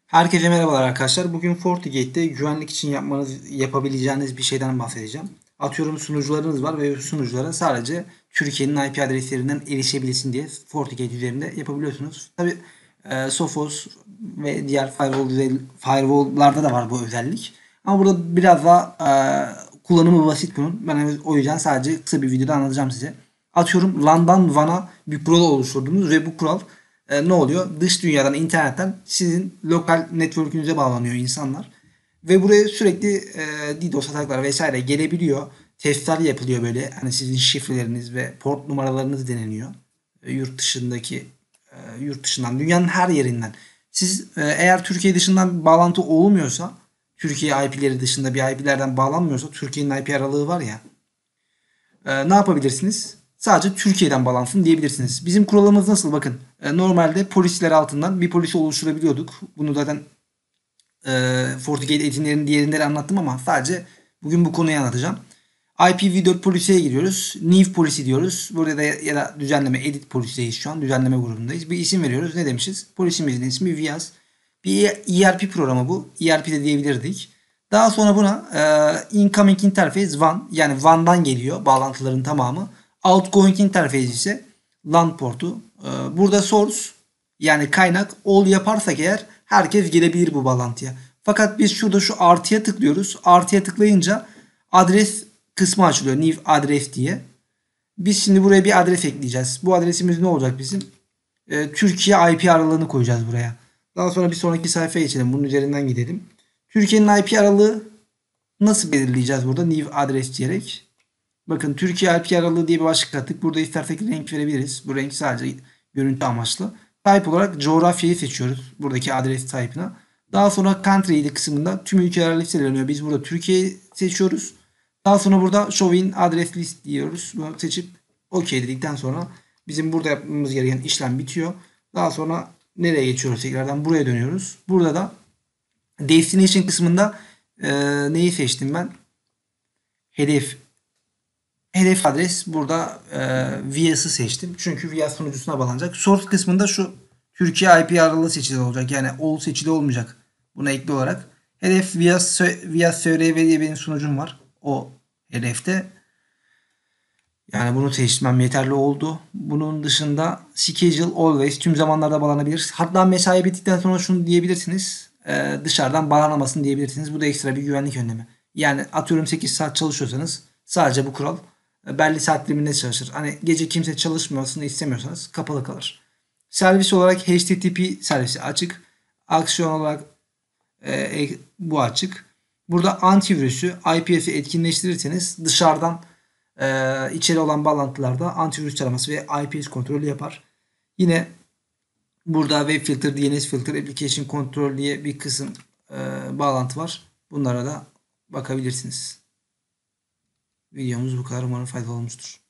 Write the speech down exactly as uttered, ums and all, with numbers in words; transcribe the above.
Herkese merhabalar arkadaşlar. Bugün FortiGate'de güvenlik için yapmanız, yapabileceğiniz bir şeyden bahsedeceğim. Atıyorum sunucularınız var ve sunuculara sadece Türkiye'nin I P adreslerinden erişebilsin diye FortiGate üzerinde yapabiliyorsunuz. Tabi e, Sophos ve diğer firewall, firewall'larda da var bu özellik. Ama burada biraz daha e, kullanımı basit bunun. Ben o yüzden sadece kısa bir videoda anlatacağım size. Atıyorum LAN'dan W A N''a bir kural oluşturdunuz ve bu kural e, ne oluyor? Dış dünyadan, internetten sizin lokal network'ünüze bağlanıyor insanlar. Ve buraya sürekli e, DDoS ataklar vesaire gelebiliyor. Testler yapılıyor böyle. Hani sizin şifreleriniz ve port numaralarınız deneniyor. E, yurt dışındaki, e, yurt dışından, dünyanın her yerinden. Siz e, eğer Türkiye dışından bir bağlantı olmuyorsa, Türkiye I P'leri dışında bir I P'lerden bağlanmıyorsa, Türkiye'nin I P aralığı var ya, e, ne yapabilirsiniz? Sadece Türkiye'den bağlansın diyebilirsiniz. Bizim kuralımız nasıl? Bakın. E, normalde polisler altından bir polisi oluşturabiliyorduk. Bunu zaten e, FortiGate eğitimlerinin diğerinde anlattım ama sadece bugün bu konuyu anlatacağım. I P v dört polisiye giriyoruz. New polisi diyoruz. Burada da ya da düzenleme edit polisiyeyiz şu an. Düzenleme grubundayız. Bir isim veriyoruz. Ne demişiz? Polisimizin ismi Vias. Bir E R P programı bu. E R P de diyebilirdik. Daha sonra buna e, incoming interface W A N, yani W A N'dan geliyor bağlantıların tamamı. Outgoing interface ise LAN portu. E, burada source, yani kaynak all yaparsak eğer herkes gelebilir bu bağlantıya. Fakat biz şurada şu artıya tıklıyoruz. Artıya tıklayınca adres kısmı açılıyor. New adres diye. Biz şimdi buraya bir adres ekleyeceğiz. Bu adresimiz ne olacak bizim? Ee, Türkiye I P aralığını koyacağız buraya. Daha sonra bir sonraki sayfaya geçelim. Bunun üzerinden gidelim. Türkiye'nin I P aralığı nasıl belirleyeceğiz burada? New adres diyerek. Bakın Türkiye I P aralığı diye bir başlık attık. Burada istersek renk verebiliriz. Bu renk sadece görüntü amaçlı. Type olarak coğrafyayı seçiyoruz. Buradaki adres type'ına. Daha sonra country kısmında tüm ülkeler listeleniyor. Biz burada Türkiye'yi seçiyoruz. Daha sonra burada show in address list diyoruz. Bunu seçip OK dedikten sonra bizim burada yapmamız gereken işlem bitiyor. Daha sonra nereye geçiyoruz tekrardan? Buraya dönüyoruz. Burada da destination kısmında e, neyi seçtim ben? Hedef Hedef adres burada e, Vias'ı seçtim. Çünkü Vias sunucusuna bağlanacak. Source kısmında şu Türkiye I P aralığı seçili olacak. Yani all seçili olmayacak. Buna ekli olarak. Hedef Vias, Vias S R V diye benim sunucum var. O hedefte. Yani bunu seçmem yeterli oldu. Bunun dışında schedule always tüm zamanlarda bağlanabilir. Hatta mesai bittikten sonra şunu diyebilirsiniz. E, dışarıdan bağlanamasın diyebilirsiniz. Bu da ekstra bir güvenlik önlemi. Yani atıyorum sekiz saat çalışıyorsanız sadece bu kural belli saat diliminde çalışır. Hani gece kimse çalışmıyorsun istemiyorsanız kapalı kalır. Servis olarak H T T P servisi açık. Aksiyon olarak e, bu açık. Burada antivirüsü I P S'i etkinleştirirseniz dışarıdan e, içeri olan bağlantılarda antivirüs taraması ve I P S kontrolü yapar. Yine burada web filter, D N S filter, application control diye bir kısım e, bağlantı var. Bunlara da bakabilirsiniz. Videomuz bu kadar. Umarım faydalı olmuştur.